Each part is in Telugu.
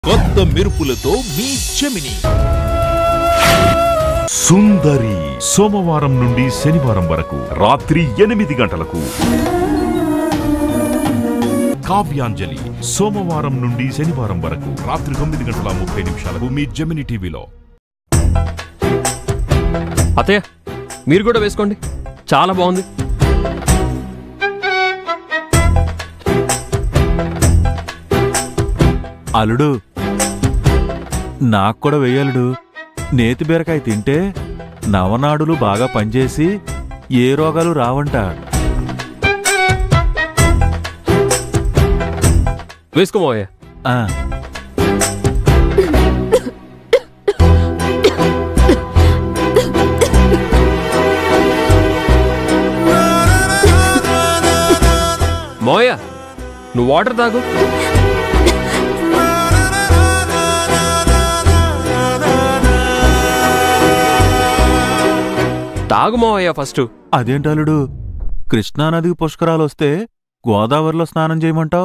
కొత్త మెరుపులతో మీ జెమిని సుందరి సోమవారం నుండి శనివారం వరకు రాత్రి 8 గంటలకు. కావ్యాంజలి సోమవారం నుండి శనివారం వరకు రాత్రి 9:30 మీ జెమిని టీవీలో. అత్తయ్య మీరు కూడా వేసుకోండి, చాలా బాగుంది. అల్లుడు నాకు కూడా వెయ్యలుడు. నేతి బీరకాయ తింటే నవనాడులు బాగా పనిచేసి ఏ రోగాలు రావంట. వేసుకోమోయా. మోయా నువ్వు వాటర్ తాగు. తాగుమోయా ఫస్ట్. అదేంటల్లుడు, కృష్ణానదికి పుష్కరాలు వస్తే గోదావరిలో స్నానం చేయమంటావు?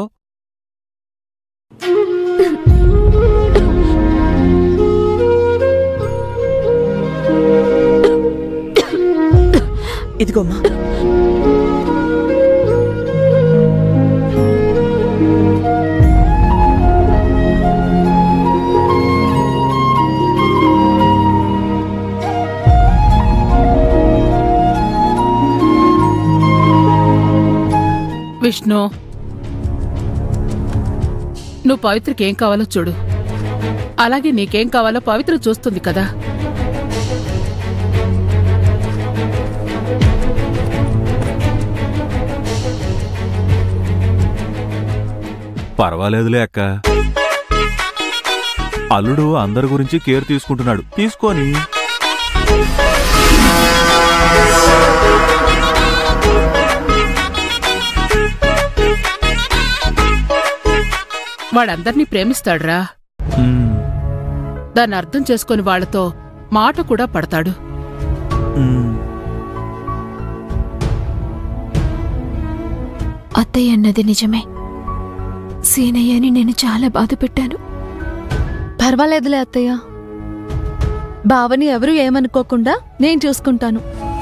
ఇదిగోమ్మా. విష్ణు, నువ్వు పవిత్రకి ఏం కావాలో చూడు, అలాగే నీకేం కావాలో పవిత్ర చూస్తుంది కదా. పర్వాలేదులే అక్క, అల్లుడు అందరి గురించి కేర్ తీసుకుంటున్నాడు, తీసుకొని. వాడందర్నీ ప్రేమిస్తాడురా. దాన్ని అర్థం చేసుకుని వాళ్లతో మాట కూడా పడతాడు. అత్తయ్య అన్నది నిజమే. సీనయ్యని నేను చాలా బాధ పెట్టాను. పర్వాలేదులే అత్తయ్య, బావని ఎవరూ ఏమనుకోకుండా నేను చూసుకుంటాను.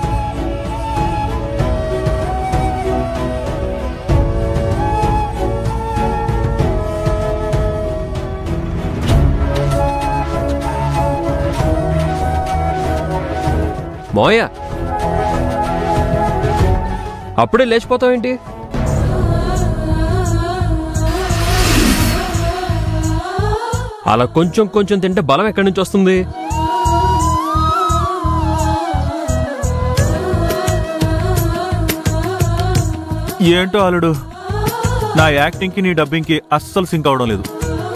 మోయా అప్పుడే లేచిపోతావేంటి? అలా కొంచెం కొంచెం తింటే బలం ఎక్కడి నుంచి వస్తుంది? ఏంటో అల్లుడు, నా యాక్టింగ్కి నీ డబ్బింగ్కి అస్సలు సింక్ అవడం లేదు.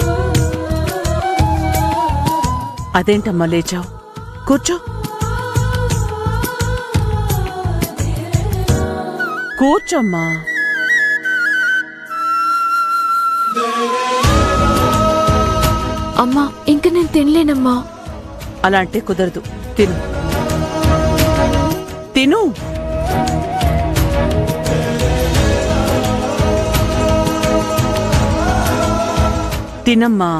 అదేంటమ్మా లేచావు? కూర్చో, కూర్చోమ్మా. అమ్మా ఇంక నేను తినలేనమ్మా. అలా అంటే కుదరదు, తిను తిను. తినమ్మా.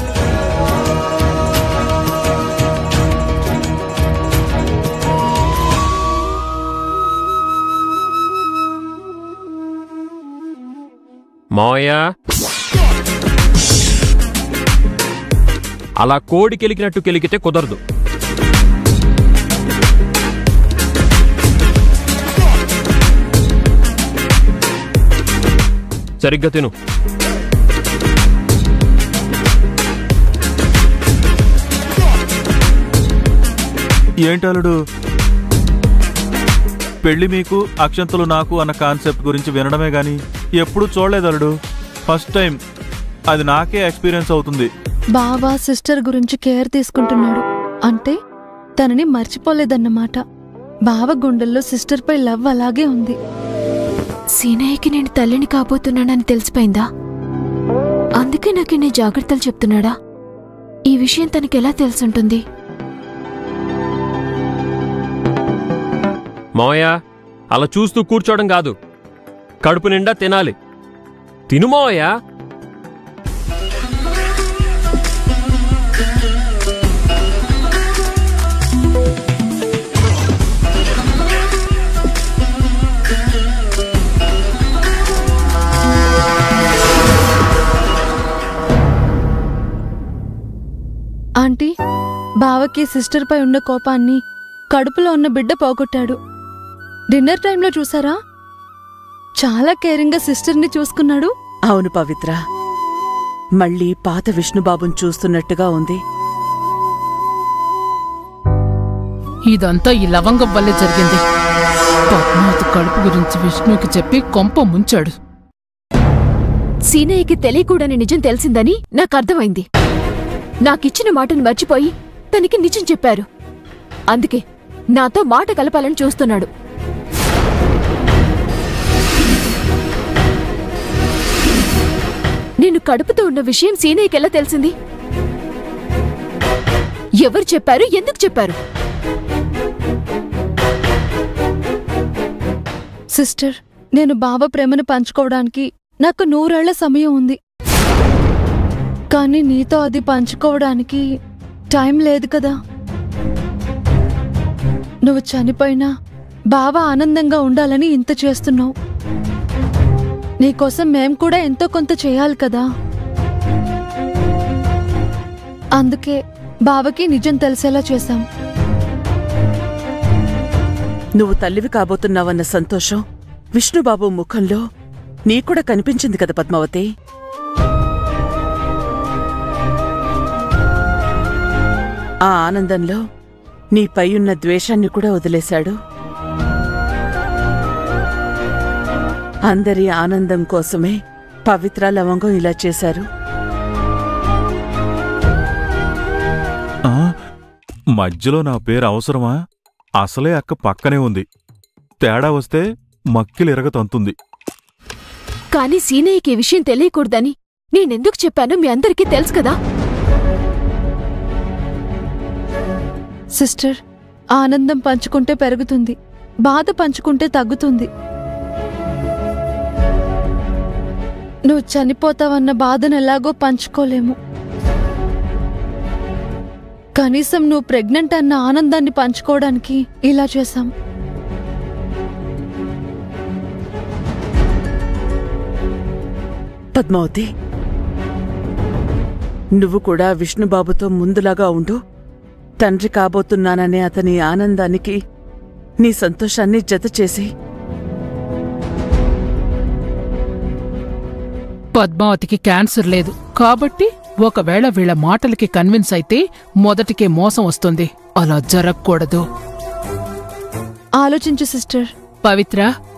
మోయా అలా కోడి కెలికినట్టు కెలికితే కుదరదు. సరిగ్గా తిను. ఏంటల్లుడు, పెళ్లి మీకు అక్షంతలు నాకు అన్న కాన్సెప్ట్ గురించి వినడమే గాని ఎప్పుడూ చూడలేదల్లుడు. ఫస్ట్ టైం అది నాకే ఎక్స్పీరియన్స్ అవుతుంది. బావ సిస్టర్ గురించి కేర్ తీసుకుంటున్నాడు అంటే తనని మర్చిపోలేదన్నమాట. బావ గుండెల్లో సిస్టర్ పై లవ్ అలాగే ఉంది. సీనయ్యకి నేను తల్లిని కాబోతున్నానని తెలిసిపోయిందా? అందుకే నాకు నీ జాగ్రత్తలు చెప్తున్నాడా? ఈ విషయం తనకెలా తెలుసుంటుంది? మోయా అలా చూస్తూ కూర్చోవడం కాదు, కడుపు నిండా తినాలి. తినుమోయా. ఆంటీ, బావకి సిస్టర్పై ఉన్న కోపాన్ని కడుపులో ఉన్న బిడ్డ పోగొట్టాడు. డిన్నర్ టైంలో చూసారా? చాలా కేరింగ్గా సిస్టర్ని చూసుకున్నాడు. అవును పవిత్ర, మళ్ళీ పాత విష్ణుబాబుని చూస్తున్నట్టుగా ఉంది. ఇదంతా ఈ లవంగం వల్లే జరిగింది. పద్మావతి కడుపు గురించి విష్ణుకి చెప్పి కొంప ముంచాడు. సీనయ్యకి తెలియకూడని నిజం తెలిసిందని నాకర్థమైంది. నాకిచ్చిన మాటను మర్చిపోయి తనకి నిజం చెప్పారు. అందుకే నాతో మాట కలపాలని చూస్తున్నాడు. నేను కడుపుతో ఉన్న విషయం సీనయ్యకెలా తెలిసింది? ఎవరు చెప్పారు? ఎందుకు చెప్పారు? సిస్టర్, నేను బావ ప్రేమను పంచుకోవడానికి నాకు 100 ఏళ్ల సమయం ఉంది. కానీ నీతో అది పంచుకోవడానికి టైం లేదు కదా. నువ్వు చనిపోయినా బావ ఆనందంగా ఉండాలని ఇంత చేస్తున్నావు. నీకోసం మేం కూడా ఎంతో కొంత చేయాలి కదా. అందుకే బావకి నిజం తెలిసేలా చేశాం. నువ్వు తల్లివి కాబోతున్నావన్న సంతోషం విష్ణుబాబు ముఖంలో నీకూడా కనిపించింది కదా పద్మావతి. ఆ ఆనందంలో నీపై ఉన్న ద్వేషాన్ని కూడా వదిలేశాడు. అందరి ఆనందం కోసమే పవిత్ర లవంగం ఇలా చేశారు. మధ్యలో నా పేరు అవసరమా? అసలే అక్క పక్కనే ఉంది. తేడా వస్తే మక్కిలిరగతంతుంది. కానీ సీనయ్యకి ఈ విషయం తెలియకూడదని నేనెందుకు చెప్పానో మీ అందరికీ తెలుసు కదా. సిస్టర్, ఆనందం పంచుకుంటే పెరుగుతుంది, బాధ పంచుకుంటే తగ్గుతుంది. నువ్వు చనిపోతావన్న బాధను ఎలాగో పంచుకోలేము. కనీసం నువ్వు ప్రెగ్నెంట్ అన్న ఆనందాన్ని పంచుకోవడానికి ఇలా చేశాం. పద్మావతి, నువ్వు కూడా విష్ణుబాబుతో ముందులాగా ఉండు. తండ్రి కాబోతున్నాననే అతని ఆనందానికి నీ సంతోషాన్ని జతచేసి. పద్మావతికి క్యాన్సర్ లేదు కాబట్టి ఒకవేళ వీళ్ల మాటలకి కన్విన్స్ అయితే మొదటికే మోసం వస్తుంది. అలా జరగకూడదు. ఆలోచించు సిస్టర్. పవిత్ర,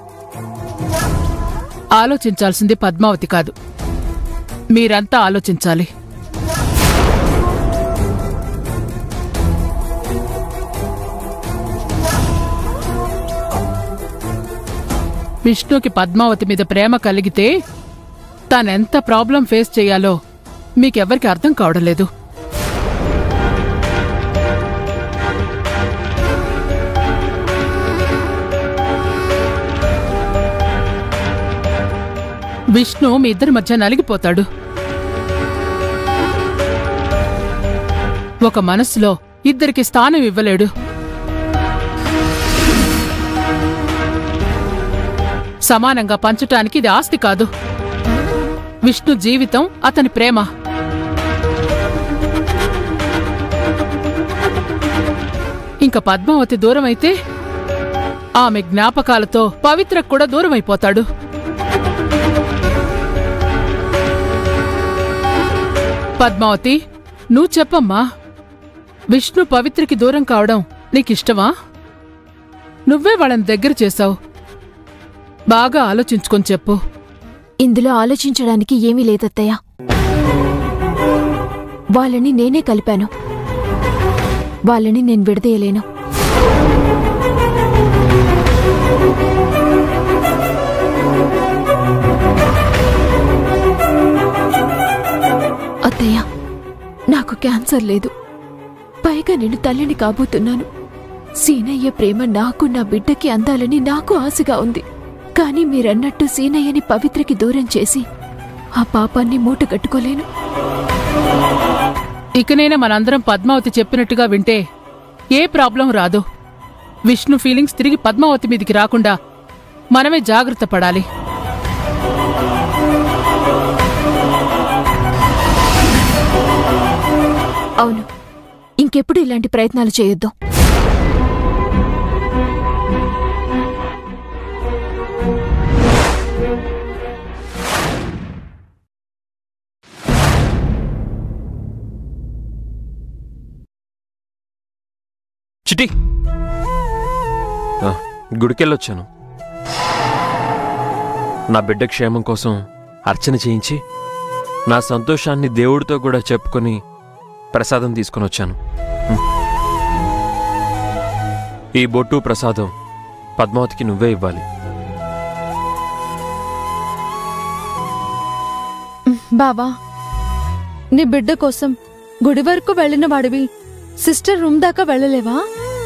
ఆలోచించాల్సింది పద్మావతి కాదు, మీరంతా ఆలోచించాలి. విష్ణుకి పద్మావతి మీద ప్రేమ కలిగితే తానెంత ప్రాబ్లం ఫేస్ చెయ్యాలో మీకెవ్వరికి అర్థం కావడం లేదు. విష్ణు మీ ఇద్దరి మధ్య నలిగిపోతాడు. ఒక మనస్సులో ఇద్దరికి స్థానం ఇవ్వలేడు. సమానంగా పంచటానికి ఇది ఆస్తి కాదు. విష్ణు జీవితం అతని ప్రేమ. ఇంక పద్మావతి దూరమైతే ఆమె జ్ఞాపకాలతో పవిత్ర కూడా దూరమైపోతాడు. పద్మావతి, నువ్వు చెప్పమ్మా, విష్ణు పవిత్రకి దూరం కావడం నీకిష్టమా? నువ్వే వాళ్ళని దగ్గర చేశావు. బాగా ఆలోచించుకొని చెప్పు. ఇందులో ఆలోచించడానికి ఏమీ లేదత్తయ్య. వాళ్ళని నేనే కలిపాను. వాళ్ళని నేను విడదీయలేను. అత్తయ్య, నాకు క్యాన్సర్ లేదు. పైగా నేను తల్లిని కాబోతున్నాను. సీనయ్య ప్రేమ నాకు, నా బిడ్డకి అందాలని నాకు ఆశగా ఉంది. కానీ మీరన్నట్టు సీనయ్యని పవిత్రకి దూరం చేసి ఆ పాపాన్ని మూటగట్టుకోలేను. ఇకనైనా మనందరం పద్మావతి చెప్పినట్టుగా వింటే ఏ ప్రాబ్లం రాదు. విష్ణు ఫీలింగ్స్ తిరిగి పద్మావతి మీదికి రాకుండా మనమే జాగ్రత్త పడాలి. అవును, ఇంకెప్పుడు ఇలాంటి ప్రయత్నాలు చేయొద్దు. చిట్టి, గుడికెళ్ళొచ్చాను. నా బిడ్డ క్షేమం కోసం అర్చన చేయించి నా సంతోషాన్ని దేవుడితో కూడా చెప్పుకొని ప్రసాదం తీసుకొని వచ్చాను. ఈ బొట్టు ప్రసాదం పద్మావతికి నువ్వే ఇవ్వాలి. బావా, నీ బిడ్డ కోసం గుడి వరకు వెళ్ళిన వాడివి సిస్టర్ రూమ్ దాకా వెళ్ళలేవా?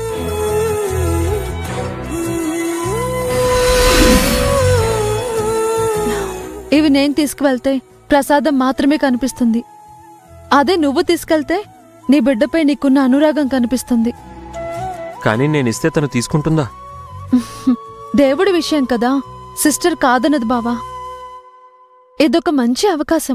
ఇవి నేను తీసుకువెళ్తే ప్రసాదం మాత్రమే కనిపిస్తుంది. అదే నువ్వు తీసుకెళ్తే నీ బిడ్డపై నీకున్న అనురాగం కనిపిస్తుంది. కానీ నేనిస్తే తను తీసుకుంటుందా? దేవుడి విషయం కదా, సిస్టర్ కాదనదు బావా. ఇదొక మంచి అవకాశం.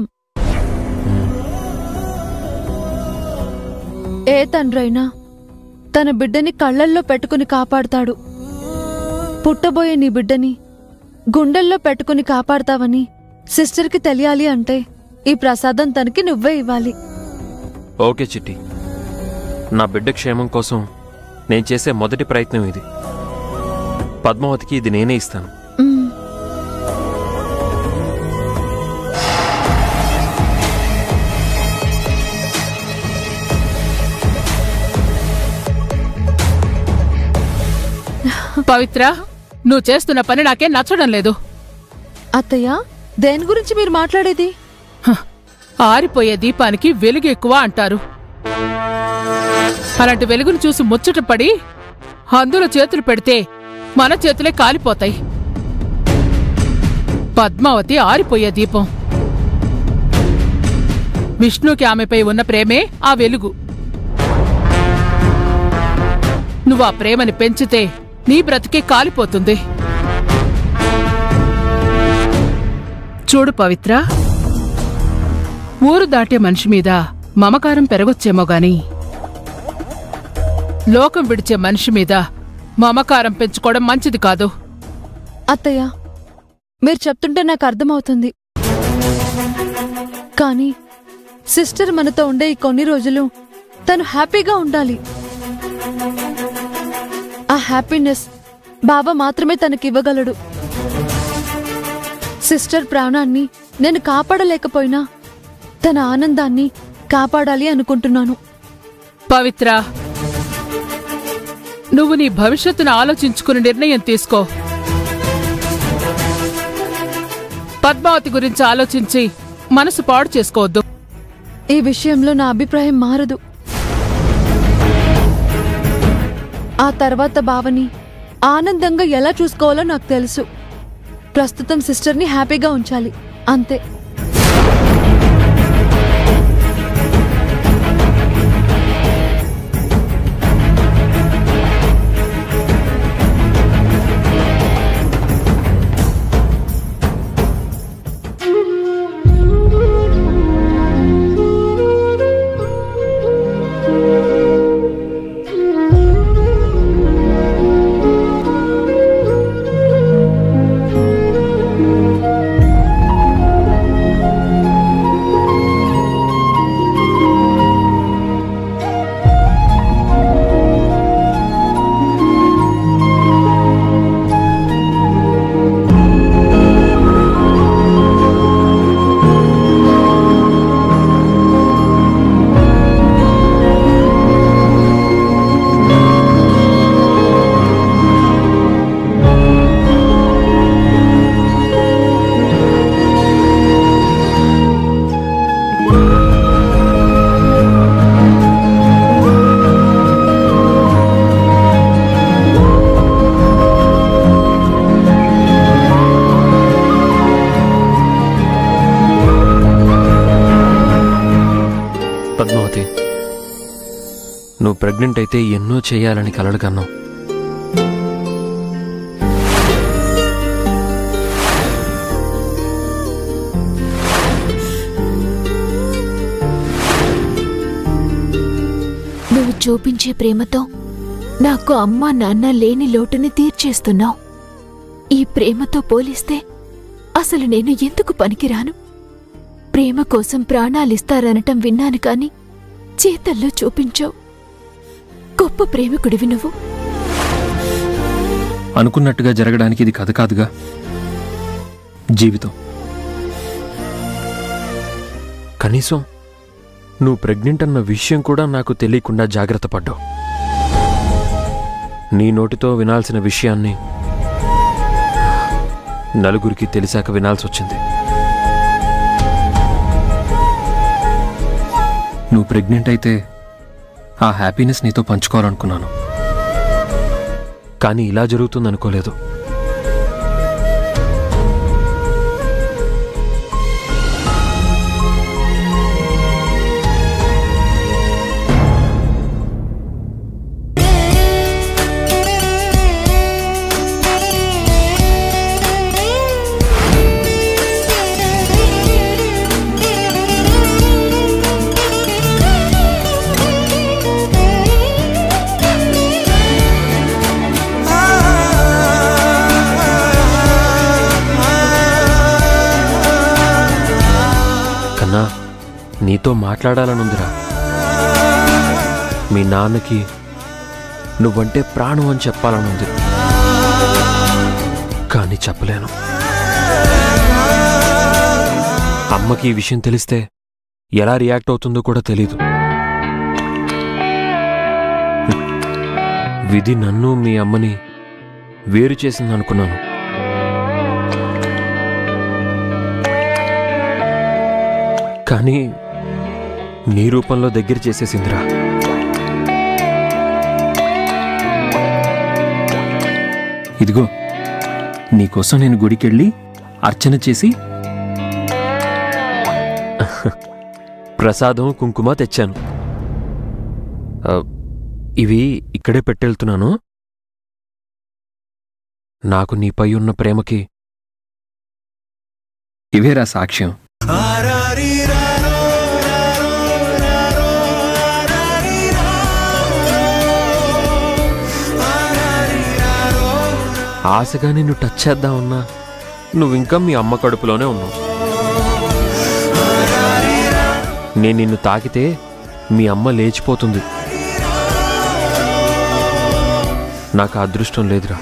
ఏ తండ్రైనా తన బిడ్డని కళ్ళల్లో పెట్టుకుని కాపాడతాడు. పుట్టబోయే నీ బిడ్డని గుండెల్లో పెట్టుకుని కాపాడతావని సిస్టర్కి తెలియాలి అంటే ఈ ప్రసాదం తనకి నువ్వే ఇవ్వాలి. ఓకే చిట్టి, నా బిడ్డ క్షేమం కోసం నేను చేసే మొదటి ప్రయత్నం ఇది. పద్మావతికి ఇది నేనే ఇస్తాను. పవిత్ర, నువ్వు చేస్తున్న పని నాకేం నచ్చడం లేదు. అత్తయ్య, దేని గురించి మీరు మాట్లాడేది? ఆరిపోయే దీపానికి వెలుగు ఎక్కువ అంటారు. అలాంటి వెలుగును చూసి ముచ్చటపడి అందులో చేతులు పెడితే మన చేతులే కాలిపోతాయి. పద్మావతి ఆరిపోయే దీపం. విష్ణుకి ఆమెపై ఉన్న ప్రేమే ఆ వెలుగు. నువ్వు ఆ ప్రేమని పెంచితే నీ బ్రతికే కాలిపోతుంది. చూడు పవిత్ర, ఊరు దాటే మనిషి మీద మమకారం పెరగొచ్చేమో గాని లోకం విడిచే మనిషి మీద మమకారం పెంచుకోవడం మంచిది కాదు. అత్తయ్య, మీరు చెప్తుంటే నాకు అర్థమవుతుంది. కానీ సిస్టర్ మనతో ఉండే ఈ కొన్ని రోజులు తను హ్యాపీగా ఉండాలి. ఆ హ్యాపీనెస్ బావ మాత్రమే తనకివ్వగలడు. సిస్టర్ ప్రాణాన్ని నేను కాపాడలేకపోయినా తన ఆనందాన్ని కాపాడాలి అనుకుంటున్నాను. పవిత్ర, నువ్వు నీ భవిష్యత్తును ఆలోచించుకుని నిర్ణయం తీసుకో. పద్మావతి గురించి ఆలోచించి మనసు పాడు చేసుకోవద్దు. ఈ విషయంలో నా అభిప్రాయం మారదు. ఆ తర్వాత బావని ఆనందంగా ఎలా చూసుకోవాలో నాకు తెలుసు. ప్రస్తుతం సిస్టర్ని హ్యాపీగా ఉంచాలి, అంతే. పద్మావతి, నువ్వు ప్రెగ్నెంట్ అయితే ఎన్నో చేయాలని కలలు కన్నావు. నువ్వు చూపించే ప్రేమతో నాకు అమ్మా నాన్న లేని లోటుని తీర్చేస్తున్నావు. ఈ ప్రేమతో పోలిస్తే అసలు నేను ఎందుకు పనికిరాను? ప్రేమ కోసం ప్రాణాలిస్తారనటం విన్నాను కాని చేతల్లో చూపించావు. గొప్ప ప్రేమికుడివి నువ్వు. అనుకున్నట్టుగా జరగడానికి ఇది కథ కాదుగా, జీవితం. కనీసం నువ్వు ప్రెగ్నెంట్ అన్న విషయం కూడా నాకు తెలియకుండా జాగ్రత్త పడ్డావు. నీ నోటితో వినాల్సిన విషయాన్ని నలుగురికి తెలిసాక వినాల్సొచ్చింది. నువ్వు ప్రెగ్నెంట్ అయితే ఆ హ్యాపీనెస్ నీతో పంచుకోవాలనుకున్నాను, కానీ ఇలా జరుగుతుందనుకోలేదు. నీతో మాట్లాడాలనుందిరా. మీ నాన్నకి నువ్వంటే ప్రాణం అని చెప్పాలనుంది, కానీ చెప్పలేను. అమ్మకి ఈ విషయం తెలిస్తే ఎలా రియాక్ట్ అవుతుందో కూడా తెలీదు. విధి నన్ను మీ అమ్మని వేరు చేసిందనుకున్నాను. కానీ నీ రూపంలో దగ్గర చేసేసిందిరా. ఇదిగో నీకోసం నేను గుడికెళ్ళి అర్చన చేసి ప్రసాదం కుంకుమ తెచ్చాను. ఇవి ఇక్కడే పెట్టెళ్తున్నాను. నాకు నీపై ఉన్న ప్రేమకి ఇవేరా సాక్ష్యం. ఆశగా నిన్ను టచ్ చేద్దామన్నా నువ్వింకా మీ అమ్మ కడుపులోనే ఉన్నావు. నేను నిన్ను తాకితే మీ అమ్మ లేచిపోతుంది. నాకు అదృష్టం లేదురా.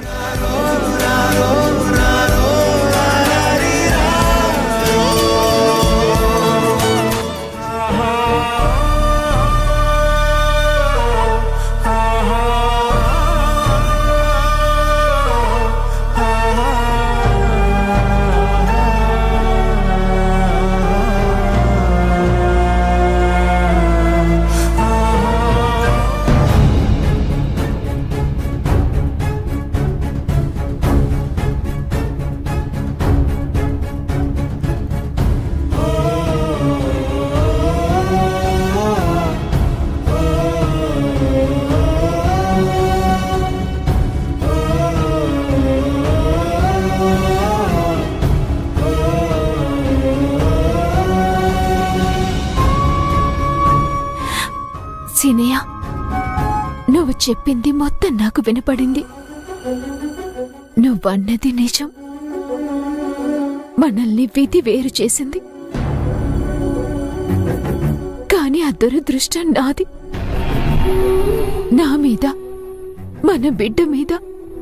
సీనయ్య, నువ్వు చెప్పింది మొత్తం నాకు వినపడింది. నువ్వన్నది నిజం. మనల్ని విధి వేరు చేసింది, కాని ఆ దురదృష్టం నాది. నా మీద, మన బిడ్డ మీద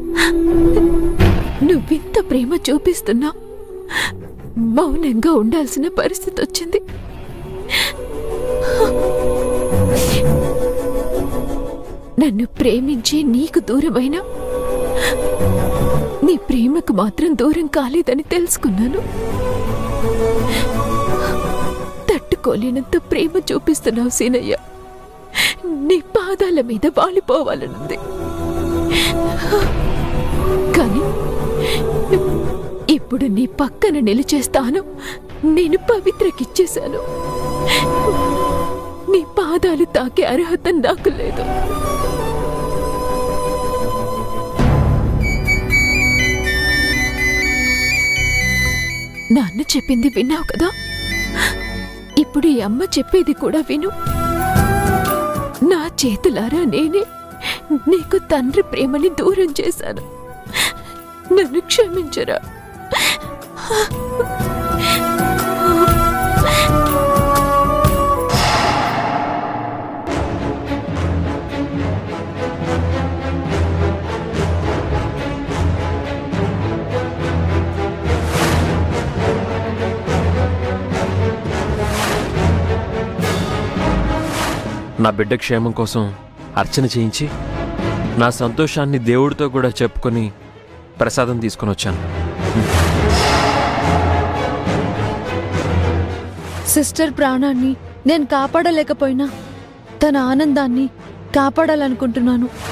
నువ్వింత ప్రేమ చూపిస్తున్నా మౌనంగా ఉండాల్సిన పరిస్థితి వచ్చింది. నన్ను ప్రేమించి నీకు దూరమైనా నీ ప్రేమకు మాత్రం దూరం కాలేదని తెలుసుకున్నాను. తట్టుకోలేనంత ప్రేమ చూపిస్తున్నావు సీనయ్య. నీ పాదాల మీద వాలిపోవాలనుంది, కానీ ఇప్పుడు నీ పక్కన నిలిచేస్తాను. నేను పవిత్రకిచ్చేశాను. నీ పాదాలు తాకే అర్హత నాకు లేదు. నాన్న చెప్పింది విన్నావు కదా, ఇప్పుడు ఈ అమ్మ చెప్పేది కూడా విను. నా చేతులారా నేనే నీకు తండ్రి ప్రేమని దూరం చేశాను. నన్ను క్షమించరా. నా బిడ్డ క్షేమం కోసం అర్చన చేయించి నా సంతోషాన్ని దేవుడితో కూడా చెప్పుకొని ప్రసాదం తీసుకొని వచ్చాను. సిస్టర్ ప్రాణాన్ని నేను కాపాడలేకపోయినా తన ఆనందాన్ని కాపాడాలనుకుంటున్నాను.